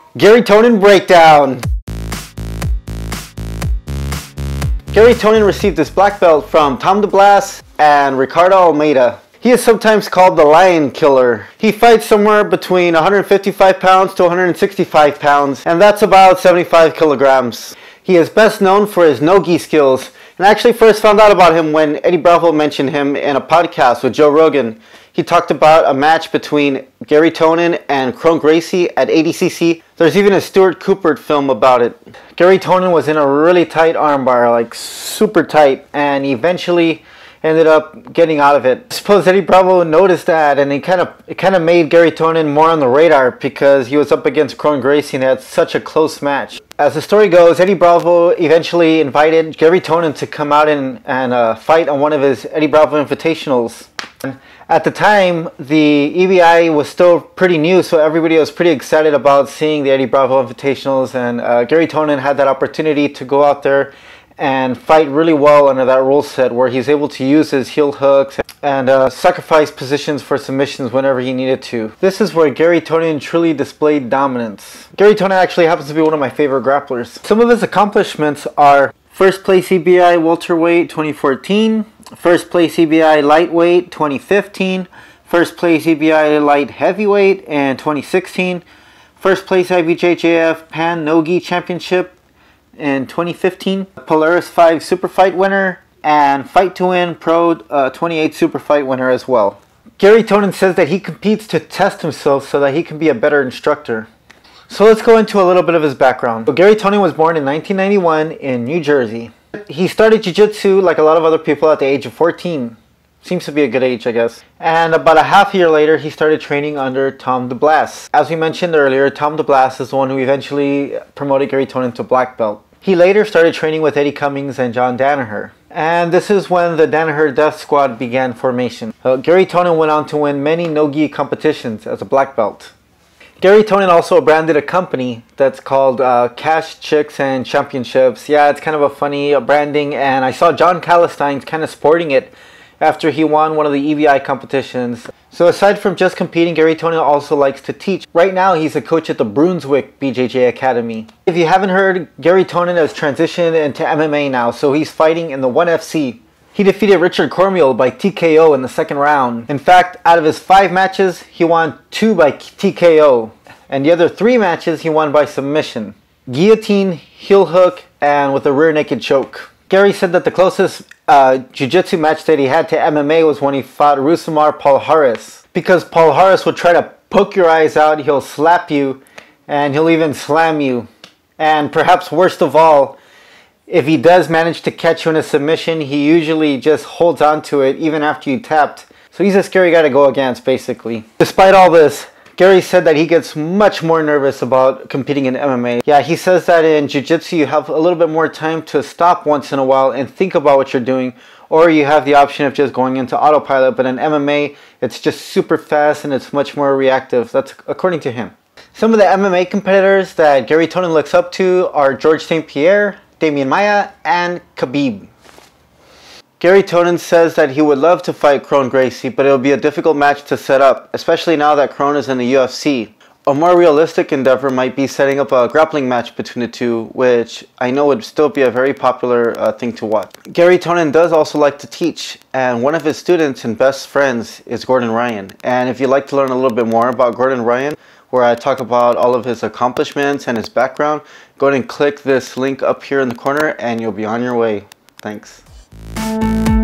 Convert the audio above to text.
Garry Tonon Breakdown. Garry Tonon received his black belt from Deblass and Ricardo Almeida. He is sometimes called the Lion Killer. He fights somewhere between 155 pounds to 165 pounds, and that's about 75 kilograms. He is best known for his no-gi skills, and I actually first found out about him when Eddie Bravo mentioned him in a podcast with Joe Rogan. He talked about a match between Garry Tonon and Renzo Gracie at ADCC. There's even a Stuart Cooper film about it. Garry Tonon was in a really tight armbar, like super tight, and eventually ended up getting out of it. I suppose Eddie Bravo noticed that, and it kind of made Garry Tonon more on the radar because he was up against Renzo Gracie and they had such a close match. As the story goes, Eddie Bravo eventually invited Garry Tonon to come out and fight on one of his Eddie Bravo Invitationals. At the time, the EBI was still pretty new, so everybody was pretty excited about seeing the Eddie Bravo Invitationals, and Garry Tonon had that opportunity to go out there and fight really well under that rule set where he's able to use his heel hooks and sacrifice positions for submissions whenever he needed to. This is where Garry Tonon truly displayed dominance. Garry Tonon actually happens to be one of my favorite grapplers. Some of his accomplishments are first place EBI welterweight 2014, first place EBI lightweight 2015, first place EBI light heavyweight in 2016, first place IBJJF Pan No-Gi Championship in 2015, Polaris 5 Super Fight winner, and Fight to Win Pro 28 Super Fight winner as well. Garry Tonon says that he competes to test himself so that he can be a better instructor. So let's go into a little bit of his background. So Garry Tonon was born in 1991 in New Jersey. He started Jiu-Jitsu like a lot of other people at the age of 14. Seems to be a good age, I guess. And about a half year later, he started training under Deblass. As we mentioned earlier, Deblass is the one who eventually promoted Garry Tonon to black belt. He later started training with Eddie Cummings and John Danaher. And this is when the Danaher Death Squad began formation. Garry Tonon went on to win many no-gi competitions as a black belt. Garry Tonon also branded a company that's called Cash, Chicks, and Championships. Yeah, it's kind of a funny branding, and I saw John Calistine kind of sporting it after he won one of the EBI competitions. So aside from just competing, Garry Tonon also likes to teach. Right now, he's a coach at the Brunswick BJJ Academy. If you haven't heard, Garry Tonon has transitioned into MMA now, so he's fighting in the 1FC. He defeated Richard Cormier by TKO in the second round. In fact, out of his 5 matches, he won 2 by TKO. And the other 3 matches, he won by submission. Guillotine, heel hook, and with a rear naked choke. Garry said that the closest jiu-jitsu match that he had to MMA was when he fought Rusumar Palhares. Because Palhares would try to poke your eyes out, he'll slap you, and he'll even slam you. And perhaps worst of all, if he does manage to catch you in a submission, he usually just holds on to it even after you tapped. So he's a scary guy to go against, basically. Despite all this, Garry said that he gets much more nervous about competing in MMA. Yeah, he says that in Jiu-Jitsu you have a little bit more time to stop once in a while and think about what you're doing, or you have the option of just going into autopilot, but in MMA it's just super fast and it's much more reactive. That's according to him. Some of the MMA competitors that Garry Tonon looks up to are George St. Pierre, Damian Maia, and Khabib. Garry Tonon says that he would love to fight Renzo Gracie, but it will be a difficult match to set up, especially now that Renzo is in the UFC. A more realistic endeavor might be setting up a grappling match between the two, which I know would still be a very popular thing to watch. Garry Tonon does also like to teach, and one of his students and best friends is Gordon Ryan. And if you'd like to learn a little bit more about Gordon Ryan, where I talk about all of his accomplishments and his background, go ahead and click this link up here in the corner and you'll be on your way. Thanks.